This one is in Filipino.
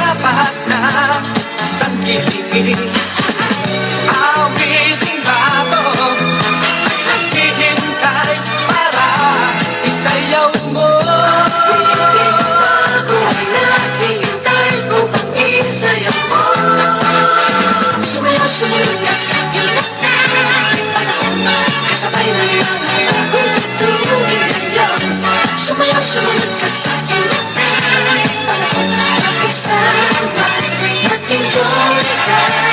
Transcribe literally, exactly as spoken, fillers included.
dapat na tangkilikin. Awiting bato ay naghihintay para isayaw mo. Awiting bato ay naghihintay upang isayaw mo. Sumayaw, sumayaw ka sa aking panahon, kasabay na lang ang bagong tutulungin ngayon. Sumayaw, sumayaw ka sa aking panahon, mag-isama, mag-enjoy ka.